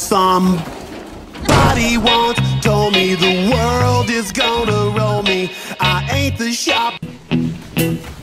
Somebody once told me the world is gonna roll me. I ain't the shop.